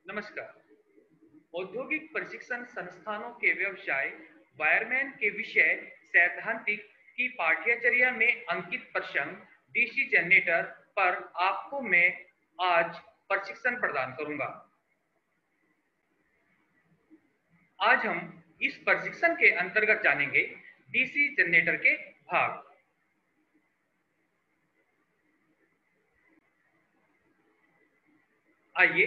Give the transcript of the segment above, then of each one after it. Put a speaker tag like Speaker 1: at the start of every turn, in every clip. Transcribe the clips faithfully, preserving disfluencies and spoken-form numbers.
Speaker 1: नमस्कार। औद्योगिक प्रशिक्षण संस्थानों के व्यवसाय वायरमैन के विषय सैद्धांतिक की पाठ्यचर्या में अंकित प्रसंग डीसी जनरेटर पर आपको मैं आज प्रशिक्षण प्रदान करूंगा। आज हम इस प्रशिक्षण के अंतर्गत जानेंगे डीसी जनरेटर के भाग। आइए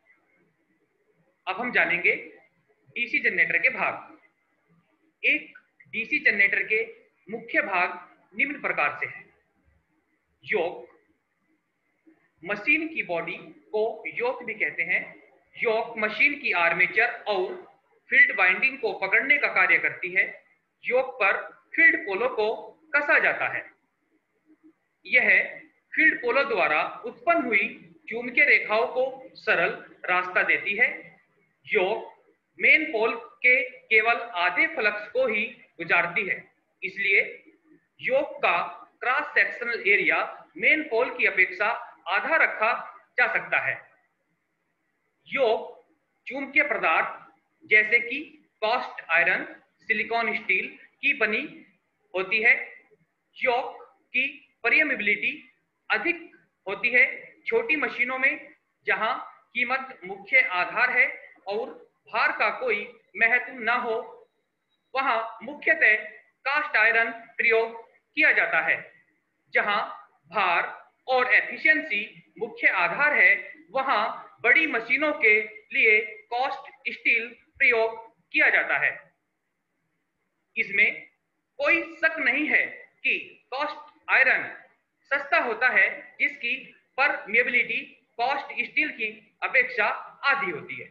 Speaker 1: अब हम जानेंगे डीसी जनरेटर के भाग। एक डीसी जनरेटर के मुख्य भाग निम्न प्रकार से हैं। योक, मशीन की बॉडी को योक भी कहते हैं। योक मशीन की आर्मेचर और फील्ड वाइंडिंग को पकड़ने का कार्य करती है। योक पर फील्ड पोलो को कसा जाता है। यह फील्ड पोलो द्वारा उत्पन्न हुई चुंबकीय रेखाओं को सरल रास्ता देती है। योक मेन पोल के केवल आधे फ्लक्स को ही गुजारती है, इसलिए योक का cross sectional area main pole की अपेक्षा आधा रखा जा सकता है। योक चुंबकीय पदार्थ जैसे कि कास्ट आयरन, सिलिकॉन स्टील की बनी होती है। योक की परमिएबिलिटी अधिक होती है छोटी मशीनों में, जहां कीमत मुख्य आधार है और भार का कोई महत्व न हो, वहां मुख्यतः कास्ट आयरन प्रयोग किया जाता है। जहां भार और एफिशिएंसी मुख्य आधार है, वहां बड़ी मशीनों के लिए कास्ट स्टील प्रयोग किया जाता है। इसमें कोई शक नहीं है कि कास्ट आयरन सस्ता होता है, जिसकी परमिएबिलिटी कास्ट स्टील की अपेक्षा आधी होती है।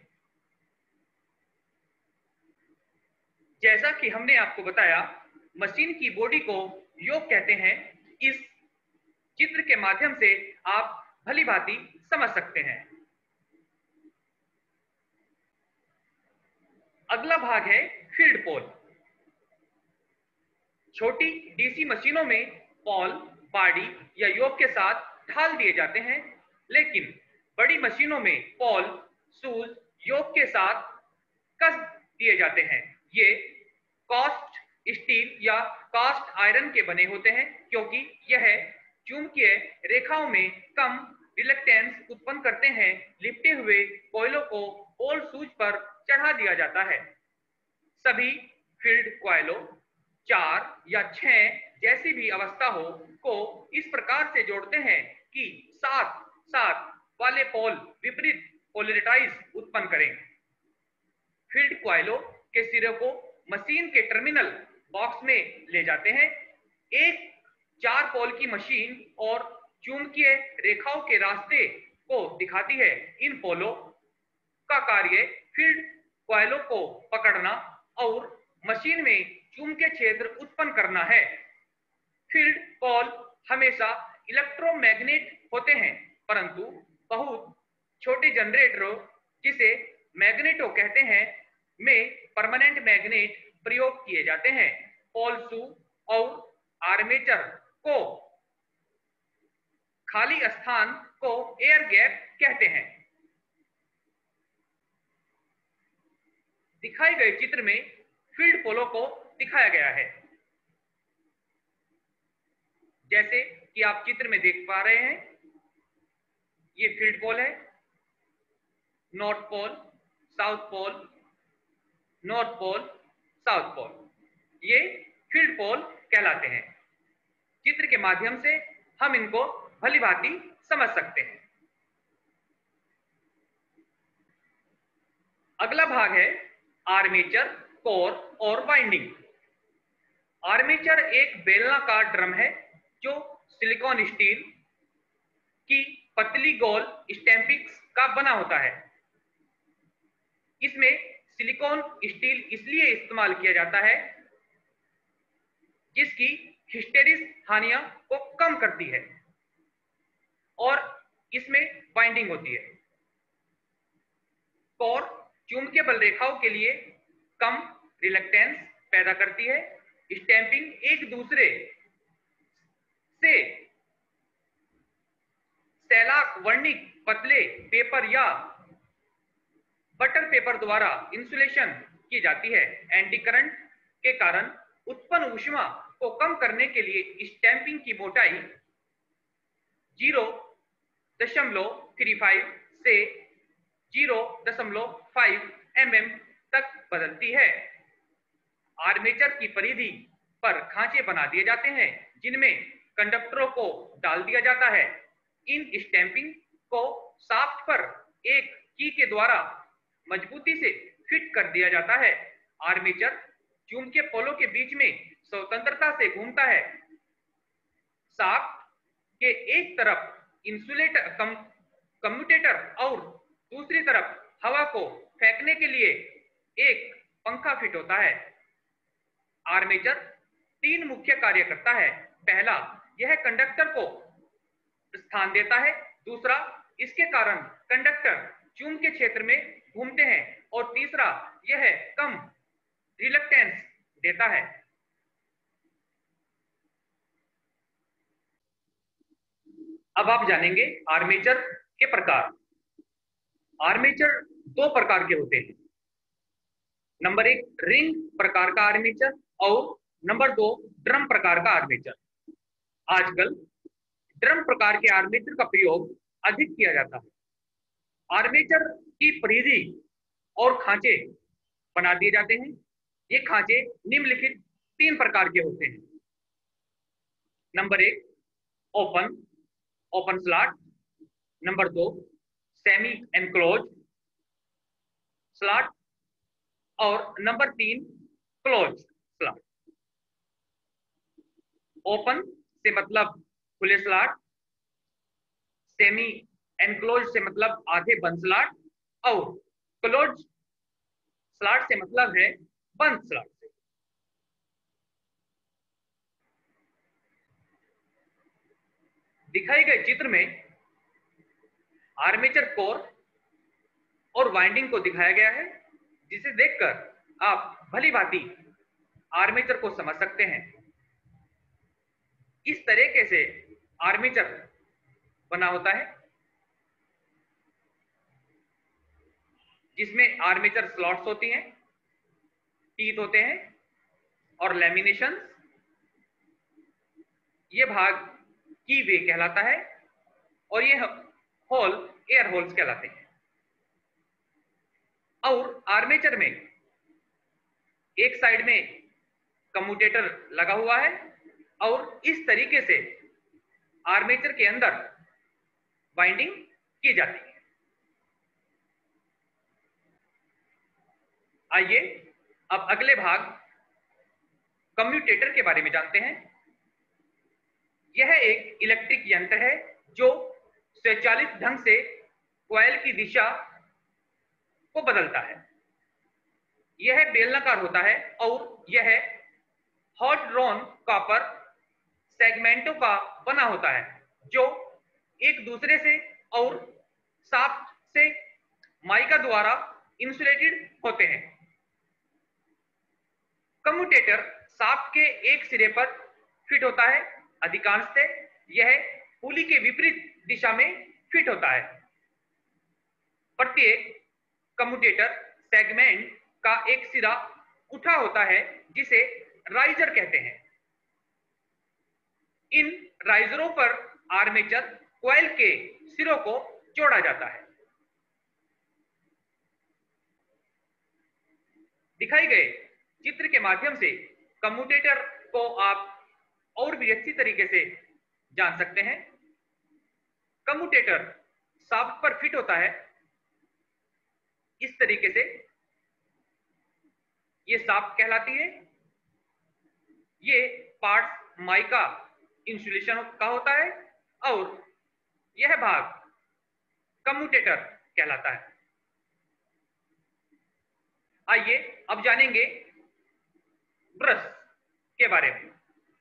Speaker 1: जैसा कि हमने आपको बताया, मशीन की बॉडी को योक कहते हैं। इस चित्र के माध्यम से आप भली भांति समझ सकते हैं। अगला भाग है फील्ड पोल। छोटी डीसी मशीनों में पोल बॉडी या योक के साथ ढाल दिए जाते हैं, लेकिन बड़ी मशीनों में पोल शूज योक के साथ कस दिए जाते हैं। ये कास्ट स्टील या कास्ट आयरन के बने होते हैं, क्योंकि यह चुंबकीय रेखाओं में कम रिलक्टेंस उत्पन्न करते हैं। लिपटे हुए कोयलों को पोल शूज पर चढ़ा दिया जाता है। सभी फील्ड कॉइलों चार या छह जैसी भी अवस्था हो को इस प्रकार से जोड़ते हैं कि साथ साथ वाले पोल विपरीत पोलरिटाइज उत्पन्न करें। फील्ड कॉइलों के सिरे को मशीन के टर्मिनल बॉक्स में ले जाते हैं। एक चार पोल की मशीन और चुंबकीय रेखाओं के रास्ते को दिखाती है। इन पोलों का कार्य फील्ड कॉइलों को पकड़ना और मशीन में चुंबकीय क्षेत्र उत्पन्न करना है। फील्ड पोल हमेशा इलेक्ट्रोमैग्नेट होते हैं, परंतु बहुत छोटे जनरेटरों, जिसे मैग्नेटो कहते हैं, में परमानेंट मैग्नेट प्रयोग किए जाते हैं। पोल शू और आर्मेचर को खाली स्थान को एयर गैप कहते हैं। दिखाए गए चित्र में फील्ड पोलों को दिखाया गया है। जैसे कि आप चित्र में देख पा रहे हैं, ये फील्ड पोल है। North pole, south pole, north pole, south pole, ये फील्ड पोल कहलाते हैं। चित्र के माध्यम से हम इनको भली भांति समझ सकते हैं। अगला भाग है आर्मेचर, कोर और वाइंडिंग। आर्मेचर एक बेलनाकार ड्रम है जो सिलिकॉन स्टील की पतली गोल स्टैम्पिंग्स का बना होता है। इसमें सिलिकॉन स्टील इसलिए इस्तेमाल किया जाता है जिसकी हिस्टेरिस हानियों को कम करती है और इसमें बाइंडिंग होती है। कोर चुंबकीय बल रेखाओं के लिए कम रिलक्टेंस पैदा करती है। स्टैंपिंग एक दूसरे से सैलाक वर्णिक पतले पेपर या बटर पेपर द्वारा इंसुलेशन की जाती है। एंटी करंट के कारण उत्पन्न ऊष्मा को कम करने के लिए स्टैंपिंग की मोटाई जीरो दशमलव थ्री फाइव से जीरो दशमलव फाइव एम एम तक बदलती है। आर्मेचर की परिधि पर खांचे बना दिए जाते हैं जिनमें कंडक्टरों को डाल दिया जाता है। इन स्टैंपिंग को शाफ्ट पर एक की के द्वारा मजबूती से फिट कर दिया जाता है। आर्मेचर चुंबकीय पोलों के बीच में स्वतंत्रता से घूमता है। शाफ्ट के एक तरफ इंसुलेटर कम, कम्यूटेटर और दूसरी तरफ हवा को फेंकने के लिए एक पंखा फिट होता है। आर्मेचर तीन मुख्य कार्य करता है। पहला, यह कंडक्टर को स्थान देता है। दूसरा, इसके कारण कंडक्टर चुंबकीय क्षेत्र में घूमते हैं। और तीसरा, यह कम रिलक्टेंस देता है। अब आप जानेंगे आर्मेचर के प्रकार। आर्मेचर दो प्रकार के होते हैं। नंबर एक, रिंग प्रकार का आर्मेचर और नंबर दो, ड्रम प्रकार का आर्मेचर। आजकल ड्रम प्रकार के आर्मेचर का प्रयोग अधिक किया जाता है। आर्मेचर की परिधि और खांचे बना दिए जाते हैं। ये खांचे निम्नलिखित तीन प्रकार के होते हैं। नंबर एक, ओपन ओपन स्लॉट। नंबर दो, सेमी एनक्लोज स्लॉट। और नंबर तीन, क्लोज स्लॉट। ओपन से मतलब खुले स्लॉट, सेमी एनक्लोज से मतलब आधे बंद स्लॉट, और क्लोज स्लॉट से मतलब है बंद स्लॉट से। दिखाए गए चित्र में आर्मेचर कोर और वाइंडिंग को दिखाया गया है, जिसे देखकर आप भली भांति आर्मेचर को समझ सकते हैं। इस तरीके से आर्मेचर बना होता है, जिसमें आर्मेचर स्लॉट्स होती हैं, टीथ होते हैं और लैमिनेशन। ये भाग की वे कहलाता है और ये होल एयर होल्स कहलाते हैं। और आर्मेचर में एक साइड में कम्यूटेटर लगा हुआ है और इस तरीके से आर्मेचर के अंदर वाइंडिंग की जाती है। आइए अब अगले भाग कम्यूटेटर के बारे में जानते हैं। यह एक इलेक्ट्रिक यंत्र है जो स्वचालित ढंग से कॉइल की दिशा को बदलता है। यह बेलनाकार होता है और यह हॉट ड्रॉन कॉपर सेगमेंटों का बना होता है जो एक दूसरे से और शाफ्ट से माइका द्वारा इंसुलेटेड होते हैं। कम्यूटेटर शाफ्ट के एक सिरे पर फिट होता है। अधिकांशतः यह पुली के विपरीत दिशा में फिट होता है। प्रत्येक कम्यूटेटर सेगमेंट का एक सिरा उठा होता है जिसे राइजर कहते हैं। इन राइजरों पर आर्मेचर कॉइल के सिरों को जोड़ा जाता है। दिखाई गए चित्र के माध्यम से कम्यूटेटर को आप और भी अच्छी तरीके से जान सकते हैं। कम्यूटेटर शाफ्ट पर फिट होता है इस तरीके से। ये शाफ्ट कहलाती है। ये पार्ट माइका इंसुलेशन का होता है और यह भाग कम्यूटेटर कहलाता है। आइए अब जानेंगे ब्रश के बारे में।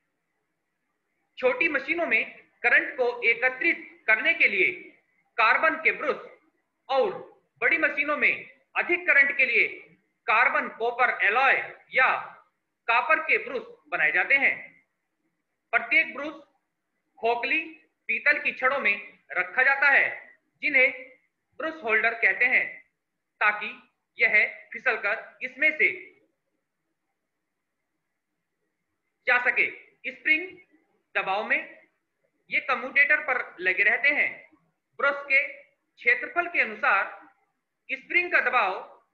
Speaker 1: छोटी मशीनों में करंट को एकत्रित करने के लिए कार्बन के ब्रश और बड़ी मशीनों में अधिक करंट के लिए कार्बन कॉपर एलॉय या कॉपर के ब्रश बनाए जाते हैं। प्रत्येक ब्रश खोखली पीतल की छड़ों में रखा जाता है जिन्हें ब्रश होल्डर कहते हैं, ताकि यह फिसलकर इसमें से जा सके। स्प्रिंग दबाव में ये कम्यूटेटर पर लगे रहते हैं। ब्रश के क्षेत्रफल के अनुसार स्प्रिंग का दबाव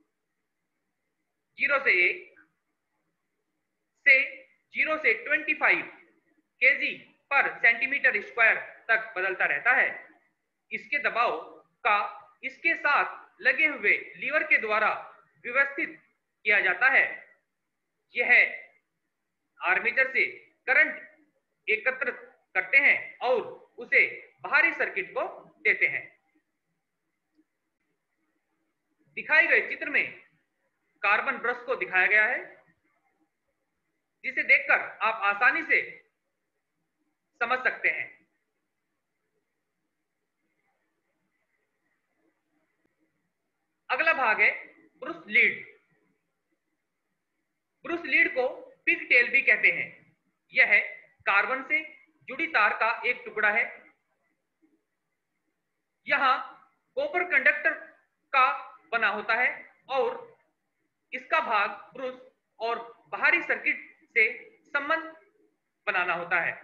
Speaker 1: जीरो से एक से जीरो से पच्चीस केजी पर सेंटीमीटर स्क्वायर तक बदलता रहता है। इसके दबाव का इसके साथ लगे हुए लीवर के द्वारा व्यवस्थित किया जाता है। यह आर्मेचर से करंट एकत्र करते हैं और उसे बाहरी सर्किट को देते हैं। दिखाए गए चित्र में कार्बन ब्रश को दिखाया गया है, जिसे देखकर आप आसानी से समझ सकते हैं। अगला भाग है ब्रुश लीड। ब्रुश लीड को पिग टेल भी कहते हैं। यह कार्बन से जुड़ी तार का एक टुकड़ा है। यहां कॉपर कंडक्टर का बना होता है और इसका भाग ब्रुश और बाहरी सर्किट से संबंध बनाना होता है।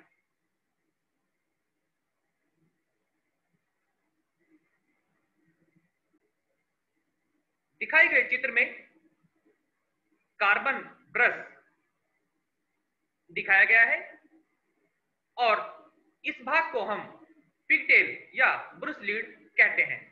Speaker 1: दिखाए गए चित्र में कार्बन ब्रश दिखाया गया है और इस भाग को हम पिगटेल या ब्रुश लीड कहते हैं।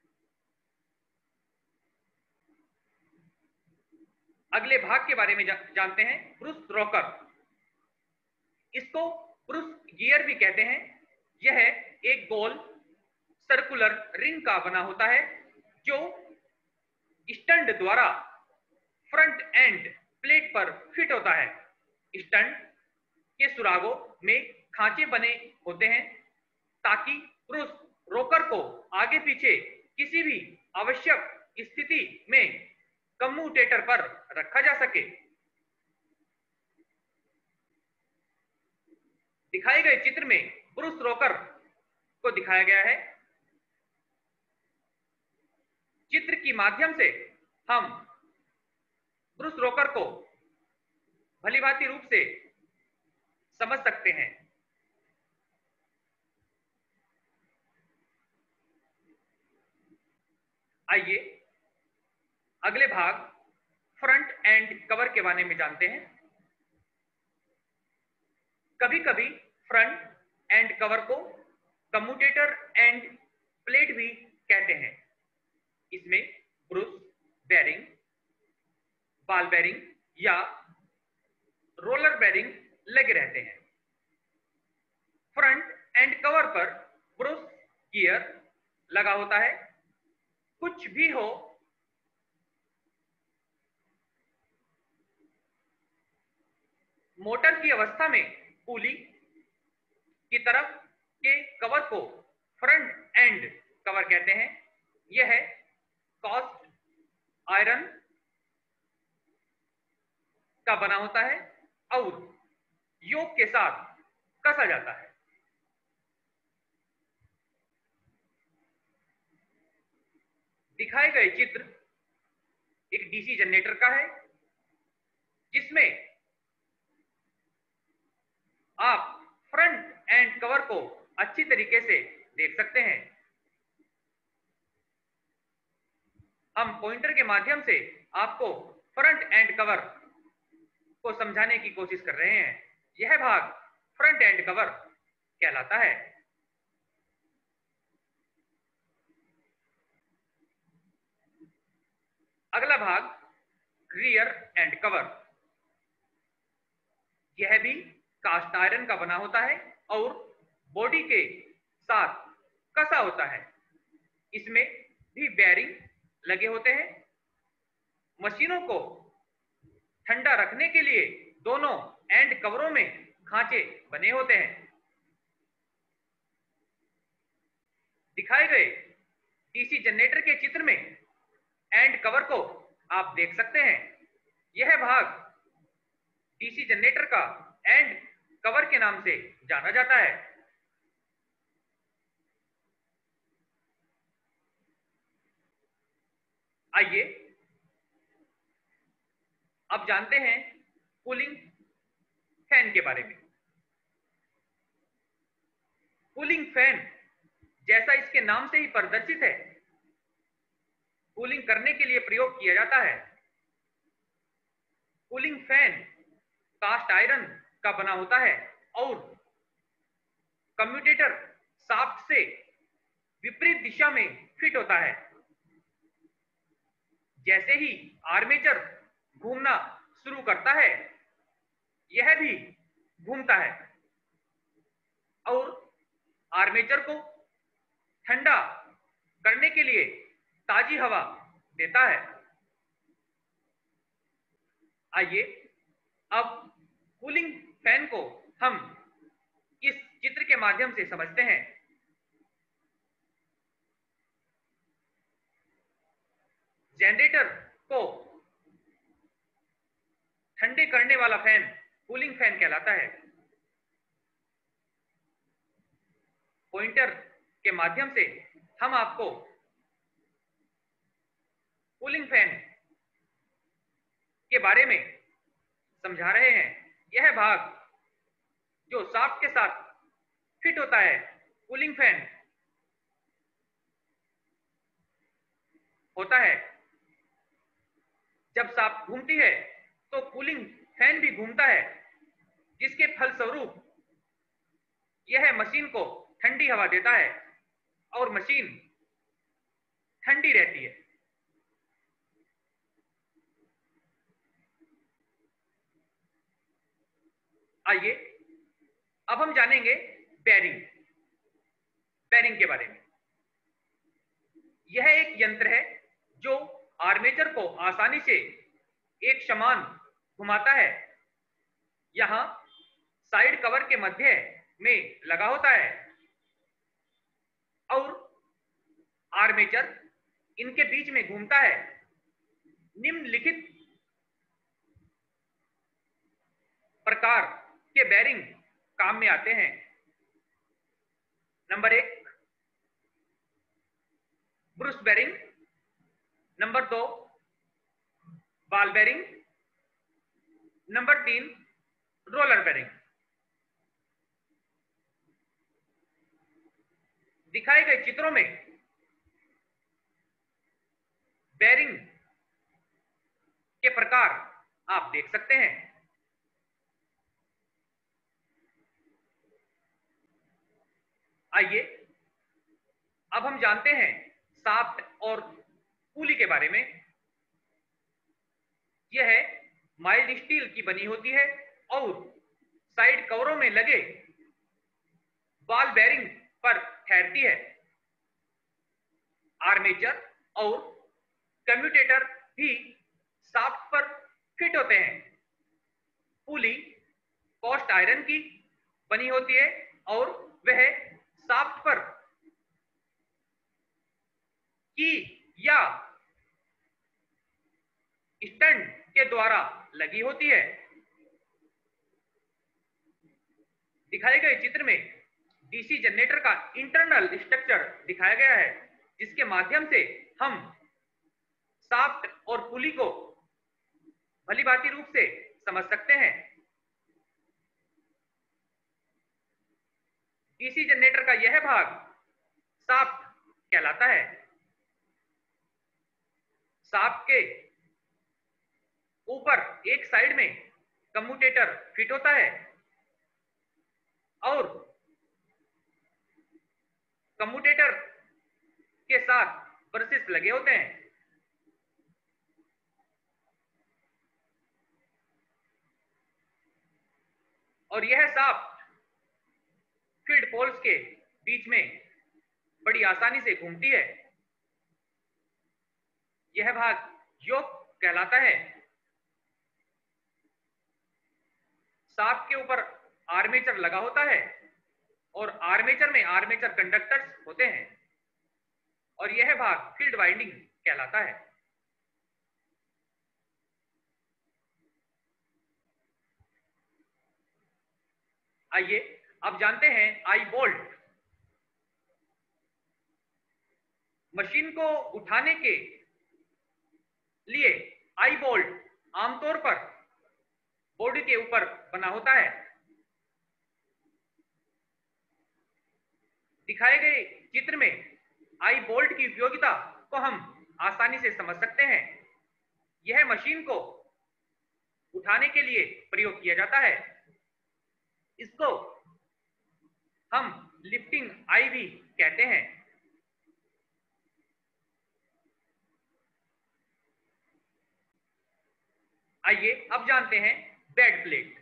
Speaker 1: अगले भाग के बारे में जा, जानते हैं, ब्रुश रॉकर। इसको ब्रुश गियर भी कहते हैं। यह एक गोल सर्कुलर रिंग का बना होता है जो स्टंड द्वारा फ्रंट एंड प्लेट पर फिट होता है। स्टंड के सुरागों में खांचे बने होते हैं ताकि ब्रुश रॉकर को आगे पीछे किसी भी आवश्यक स्थिति में कम्यूटेटर पर रखा जा सके। दिखाए गए चित्र में ब्रुश रॉकर को दिखाया गया है। चित्र के माध्यम से हम ब्रुश रॉकर को भलीभांति रूप से समझ सकते हैं। आइए अगले भाग फ्रंट एंड कवर के बारे में जानते हैं। कभी कभी फ्रंट एंड कवर को कम्यूटेटर एंड प्लेट भी कहते हैं। इसमें ब्रुश, बेरिंग, बॉल बेरिंग या रोलर बेरिंग लगे रहते हैं। फ्रंट एंड कवर पर ब्रुश गियर लगा होता है। कुछ भी हो, मोटर की अवस्था में पुली की तरफ के कवर को फ्रंट एंड कवर कहते हैं। यह कास्ट आयरन का बना होता है और योक के साथ कसा जाता है। दिखाए गए चित्र एक डीसी जनरेटर का है, जिसमें आप फ्रंट एंड कवर को अच्छी तरीके से देख सकते हैं। हम पॉइंटर के माध्यम से आपको फ्रंट एंड कवर को समझाने की कोशिश कर रहे हैं। यह भाग फ्रंट एंड कवर कहलाता है। अगला भाग रियर एंड कवर। यह भी कास्ट आयरन का बना होता है और बॉडी के साथ कसा होता है। इसमें भी बेरिंग लगे होते हैं। मशीनों को ठंडा रखने के लिए दोनों एंड कवरों में खांचे बने होते हैं। दिखाए गए डीसी जनरेटर के चित्र में एंड कवर को आप देख सकते हैं। यह भाग डीसी जनरेटर का एंड कवर के नाम से जाना जाता है। आइए अब जानते हैं कूलिंग फैन के बारे में। कूलिंग फैन जैसा इसके नाम से ही प्रदर्शित है, कूलिंग करने के लिए प्रयोग किया जाता है। कूलिंग फैन कास्ट आयरन का बना होता है और कम्यूटेटर शाफ्ट से विपरीत दिशा में फिट होता है। जैसे ही आर्मेचर घूमना शुरू करता है, यह भी घूमता है और आर्मेचर को ठंडा करने के लिए ताजी हवा देता है। आइए अब कूलिंग फैन को हम इस चित्र के माध्यम से समझते हैं। जनरेटर को ठंडे करने वाला फैन कूलिंग फैन कहलाता है। पॉइंटर के माध्यम से हम आपको कूलिंग फैन के बारे में समझा रहे हैं। यह भाग जो शाफ्ट के साथ फिट होता है, कूलिंग फैन होता है। जब शाफ्ट घूमती है तो कूलिंग फैन भी घूमता है, जिसके फलस्वरूप यह मशीन को ठंडी हवा देता है और मशीन ठंडी रहती है। आइए अब हम जानेंगे बेरिंग बेरिंग के बारे में। यह एक यंत्र है जो आर्मेचर को आसानी से एक समान घुमाता है। यहां साइड कवर के मध्य में लगा होता है और आर्मेचर इनके बीच में घूमता है। निम्नलिखित प्रकार के बेरिंग काम में आते हैं। नंबर एक, ब्रूस बेरिंग। नंबर दो, बॉल बेरिंग। नंबर तीन, रोलर बेरिंग। दिखाए गए चित्रों में बेरिंग के प्रकार आप देख सकते हैं। आइए अब हम जानते हैं शाफ्ट और पुली के बारे में। यह माइल्ड स्टील की बनी होती है और साइड कवरों में लगे बॉल बेरिंग पर ठहरती है। आर्मेचर और कम्यूटेटर भी शाफ्ट पर फिट होते हैं। पुली कास्ट आयरन की बनी होती है और वह शाफ्ट पर की या स्टैंड के द्वारा लगी होती है। दिखाए गए चित्र में डीसी जनरेटर का इंटरनल स्ट्रक्चर दिखाया गया है, जिसके माध्यम से हम शाफ्ट और पुली को भलीभांति रूप से समझ सकते हैं। डीसी जनरेटर का यह भाग शाफ्ट कहलाता है। शाफ्ट के ऊपर एक साइड में कम्यूटेटर फिट होता है और कम्यूटेटर के साथ ब्रशेस लगे होते हैं। और यह शाफ्ट फील्ड पोल्स के बीच में बड़ी आसानी से घूमती है। यह भाग योक कहलाता है। शाफ्ट के ऊपर आर्मेचर लगा होता है और आर्मेचर में आर्मेचर कंडक्टर्स होते हैं और यह भाग फील्ड वाइंडिंग कहलाता है। आइए अब जानते हैं आई बोल्ट। मशीन को उठाने के लिए आई बोल्ट आमतौर पर बॉडी के ऊपर बना होता है। दिखाए गए चित्र में आई बोल्ट की उपयोगिता को हम आसानी से समझ सकते हैं। यह मशीन को उठाने के लिए प्रयोग किया जाता है। इसको हम लिफ्टिंग आई भी कहते हैं। आइए अब जानते हैं बेड प्लेट।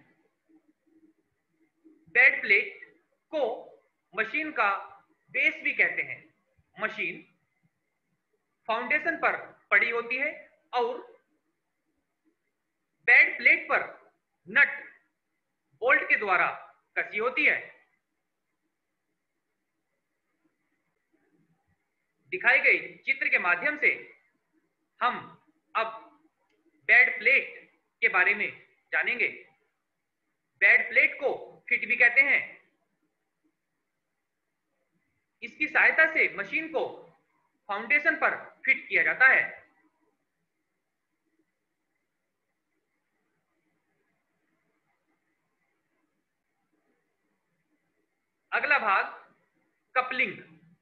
Speaker 1: बेड प्लेट को मशीन का बेस भी कहते हैं। मशीन फाउंडेशन पर पड़ी होती है और बेड प्लेट पर नट बोल्ट के द्वारा कसी होती है। दिखाए गए चित्र के माध्यम से हम अब बेड प्लेट के बारे में जानेंगे। बेड प्लेट को फिट भी कहते हैं। इसकी सहायता से मशीन को फाउंडेशन पर फिट किया जाता है। अगला भाग कपलिंग।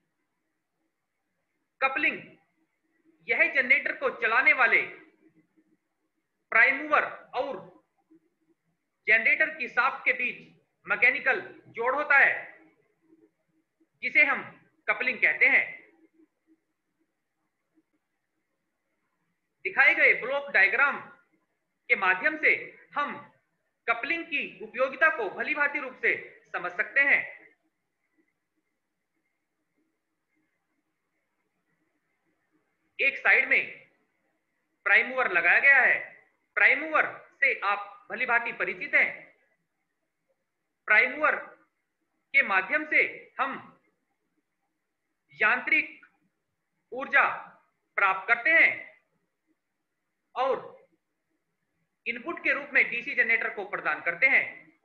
Speaker 1: कपलिंग यह जनरेटर को चलाने वाले प्राइम मूवर और जनरेटर की शाफ्ट के बीच मैकेनिकल जोड़ होता है, जिसे हम कपलिंग कहते हैं। दिखाए गए ब्लॉक डायग्राम के माध्यम से हम कपलिंग की उपयोगिता को भलीभांति रूप से समझ सकते हैं। एक साइड में प्राइम मूवर लगाया गया है। प्राइम मूवर से आप भलीभांति परिचित हैं। प्राइम मूवर के माध्यम से हम यांत्रिक ऊर्जा प्राप्त करते हैं और इनपुट के रूप में डीसी जनरेटर को प्रदान करते हैं।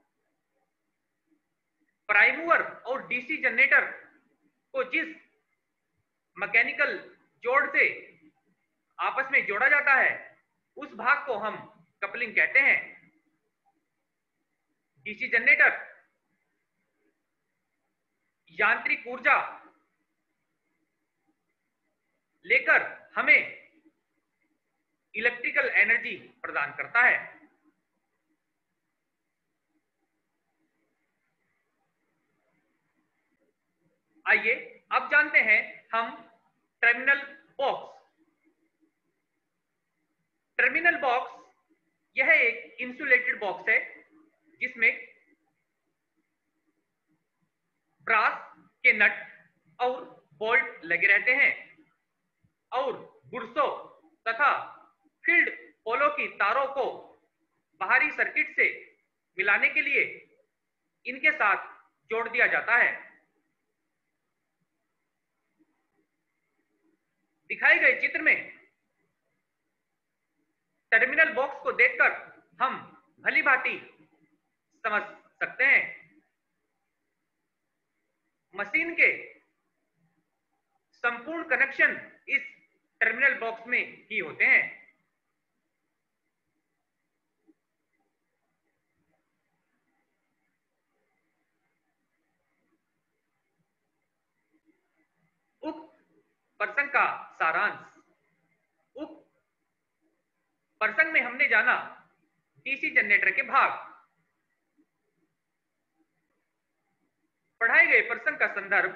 Speaker 1: प्राइम मूवर और डीसी जनरेटर को जिस मैकेनिकल जोड़ से आपस में जोड़ा जाता है, उस भाग को हम कपलिंग कहते हैं। डीसी जनरेटर यांत्रिक ऊर्जा लेकर हमें इलेक्ट्रिकल एनर्जी प्रदान करता है। आइए अब जानते हैं हम टर्मिनल बॉक्स। टर्मिनल बॉक्स यह एक इंसुलेटेड बॉक्स है जिसमें ब्रास के नट और बोल्ट लगे रहते हैं और बुरसों तथा फील्ड पोलो की तारों को बाहरी सर्किट से मिलाने के लिए इनके साथ जोड़ दिया जाता है। दिखाए गए चित्र में टर्मिनल बॉक्स को देखकर हम भलीभांति समझ सकते हैं। मशीन के संपूर्ण कनेक्शन इस टर्मिनल बॉक्स में ही होते हैं। उक्त प्रसंग का सारांश। उक्त प्रसंग में हमने जाना डीसी जनरेटर के भाग। पढ़ाए गए प्रसंग का संदर्भ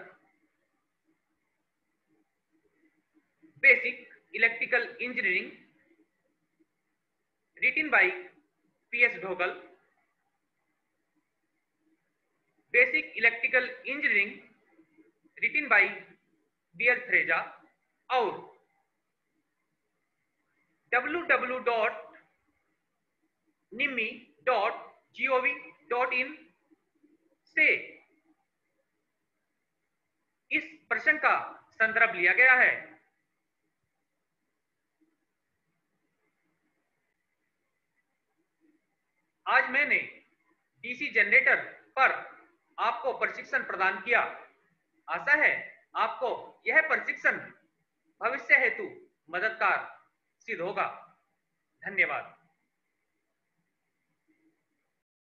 Speaker 1: basic electrical engineering written by P S Dhokal, basic electrical engineering written by B L Theraja और W W W dot nimi dot G O V dot in से इस प्रश्न का संदर्भ लिया गया है। आज मैंने डीसी जनरेटर पर आपको प्रशिक्षण प्रदान किया। आशा है आपको यह प्रशिक्षण भविष्य हेतु मददगार सिद्ध होगा। धन्यवाद।